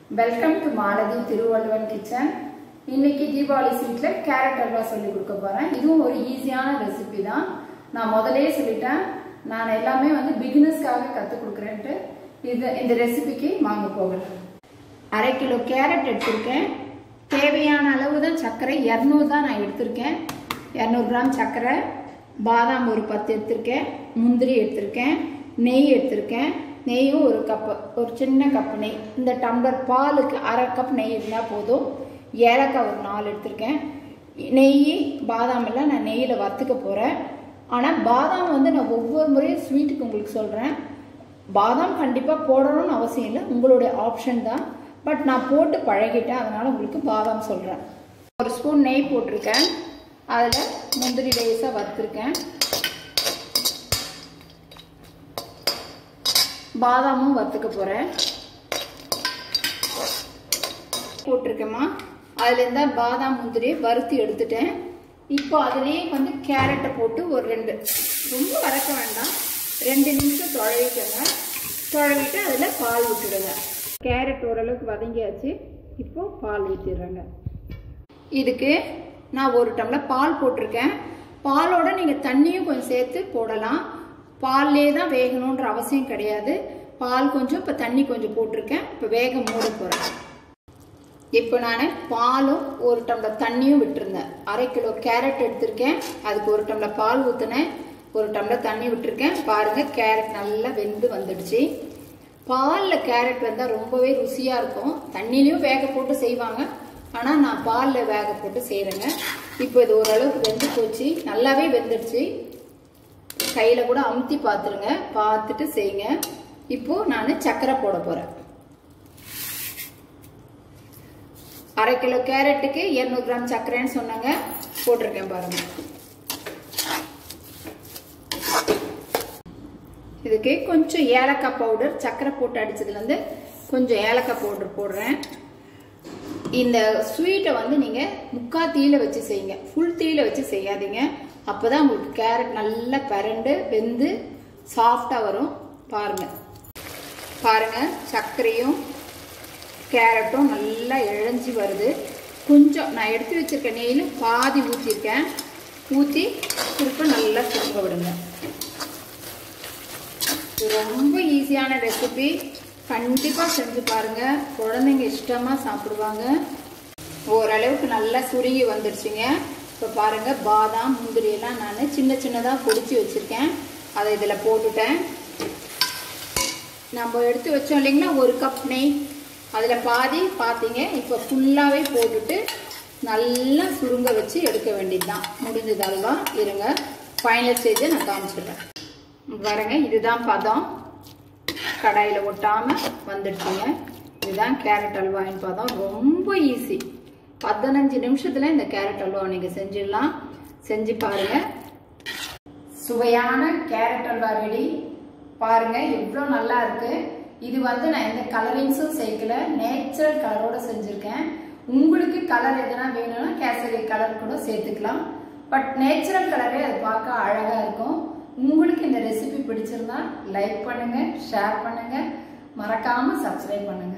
Welcome to Malathi Thiruvalluvan Kitchen. இன்னைக்கு Deepavali ஸ்வீட்ல carrot halwa சொல்லி கொடுக்க போறேன். இதுவும் ஒரு ஈஸியான ரெசிபி தான். நான் முதல்லயே சொல்லிட்டேன். நான் எல்லாமே வந்து பிகினர்ஸ்க்காக கத்து கொடுக்கிறேன்ட்டு இந்த ரெசிபிக்கு வாங்க போகலாம். 1/2 கிலோ கேரட் எடுத்துர்க்கேன். தேவையான அளவு தான் சர்க்கரை 200 தான் நான் எடுத்துர்க்கேன். 200 கிராம் சர்க்கரை, பாதாம் ஒரு 10 எடுத்துர்க்கேன், முந்திரி எடுத்துர்க்கேன், நெய் எடுத்துர்க்கேன். நெய்யும் ஒரு கப், ஒரு சின்ன கப் நெய். இந்த டம்ளர் பாலுக்கு 1/2 கப் நெய் இருந்தால் போதும். ஏலக்காய் ஒரு 4 எடுத்துருக்கேன். நெய் பாதாம் எல்லாம் நான் நெய்யில் வறுத்துக்க போகிறேன். ஆனால் பாதாம் வந்து நான் ஒவ்வொரு முறையும் ஸ்வீட்டுக்கு உங்களுக்கு சொல்கிறேன். பாதாம் கண்டிப்பாக போடணும்னு அவசியம் இல்லை, உங்களுடைய ஆப்ஷன் தான். பட் நான் போட்டு பழகிட்டேன், அதனால் உங்களுக்கு பாதாம் சொல்கிறேன். 1 ஸ்பூன் நெய் போட்டிருக்கேன். அதில் முந்திரி லேசாக வறுத்துருக்கேன். பாதாமும் வறுத்துக்க போகிறேன். போட்டிருக்கேம்மா. அதில் இருந்தால் பாதாம் முந்திரி வறுத்து எடுத்துட்டேன். இப்போ அதுலேயே வந்து கேரட்டை போட்டு ஒரு 2, ரொம்ப வதக்க வேண்டாம், 2 நிமிஷம் துழவிக்கங்க. துழவிட்டு அதில் பால் விட்டுடுங்க. கேரட் ஓரளவுக்கு வதங்கியாச்சு. இப்போது பால் ஊற்றிடுறேங்க. இதுக்கு நான் 1 டம்ளர் பால் போட்டிருக்கேன். பாலோட நீங்கள் தண்ணியும் கொஞ்சம் சேர்த்து போடலாம். பால்லே தான் வேகணுன்ற அவசியம் கிடையாது. பால் கொஞ்சம், இப்போ தண்ணி கொஞ்சம் போட்டிருக்கேன். இப்போ வேக மூட போகிறேன். இப்போ நான் பாலும் 1 டம்ளர் தண்ணியும் விட்டுருந்தேன். 1/2 கிலோ கேரட் எடுத்திருக்கேன். அதுக்கு 1 டம்ளர் பால் ஊற்றினேன், 1 டம்ளர் தண்ணி விட்டுருக்கேன். பாருங்கள், கேரட் நல்லா வெந்து வந்துடுச்சு. பாலில் கேரட் வந்தால் ரொம்பவே ருசியாக இருக்கும். தண்ணிலையும் வேக போட்டு செய்வாங்க, ஆனால் நான் பாலில் வேக போட்டு செய்கிறேங்க. இப்போ இது ஓரளவுக்கு வெந்து போச்சு, நல்லாவே வெந்துடுச்சு. கையில் கூட அமுத்தி பார்த்துருங்க, பார்த்துட்டு செய்யுங்க. இப்போது நான் சர்க்கரை போட போகிறேன். 1/2 கிலோ கேரட்டுக்கு 200 கிராம் சர்க்கரைன்னு சொன்னாங்க, போட்டிருக்கேன் பாருங்க. இதுக்கு கொஞ்சம் ஏலக்காய் பவுடர், சர்க்கரை போட்டு அடிச்சதுலேருந்து கொஞ்சம் ஏலக்காய் பவுடர் போடுறேன். இந்த ஸ்வீட்டை வந்து நீங்கள் 3/4 தீயில வச்சு செய்யுங்க, ஃபுல் தீயில வச்சு செய்யாதீங்க. அப்போ தான் உங்களுக்கு கேரட் நல்லா பரண்டு வெந்து சாஃப்டாக வரும். பாருங்கள், சர்க்கரையும் கேரட்டும் நல்லா இழஞ்சி வருது. கொஞ்சம் நான் எடுத்து வச்சிருக்க நெய்யில் பாதி ஊற்றிருக்கேன். ஊற்றி திருப்ப நல்லா சுருங்க விடுங்க. இது ரொம்ப ஈஸியான ரெசிபி, கண்டிப்பாக செஞ்சு பாருங்கள். குழந்தைங்க இஷ்டமாக சாப்பிடுவாங்க. ஓரளவுக்கு நல்லா சுருங்கி வந்துடுச்சுங்க. இப்போ பாருங்கள், பாதாம் முந்திரியெல்லாம் நான் சின்ன சின்னதாக பொடிச்சு வச்சுருக்கேன். அதை இதில் போட்டுட்டேன். நம்ம எடுத்து வச்சோம் இல்லைங்களா 1 கப் நெய், அதில் பாதி பார்த்தீங்க. இப்போ ஃபுல்லாகவே போட்டுட்டு நல்லா சுருங்க வச்சு எடுக்க வேண்டியது தான். முடிஞ்சது அல்வா. இருங்க, ஃபைனல் ஸ்டேஜை நான் காமிச்சிடுறேன். பாருங்க, இதுதான் பதம். கடாயில் ஒட்டாமல் வந்துடுச்சுங்க. இதுதான் கேரட் அல்வாயின் பதம். ரொம்ப ஈஸி. 15 நிமிஷத்தில் இந்த கேரட் அல்வா நீங்கள் செஞ்சிடலாம். செஞ்சு பாருங்கள். சுவையான கேரட் அல்வா ரெடி. பாருங்கள் எவ்வளோ நல்லா இருக்குது. இது வந்து நான் எந்த கலரிங்ஸும் சேர்க்கல, நேச்சுரல் கலரோட செஞ்சுருக்கேன். உங்களுக்கு கலர் எதனா வேணும்னா கேசரி கலர் கூட சேர்த்துக்கலாம். பட் நேச்சுரல் கலரே அது பார்க்க அழகாக இருக்கும். உங்களுக்கு இந்த ரெசிபி பிடிச்சிருந்தா லைக் பண்ணுங்கள், ஷேர் பண்ணுங்கள், மறக்காமல் சப்ஸ்கிரைப் பண்ணுங்கள்.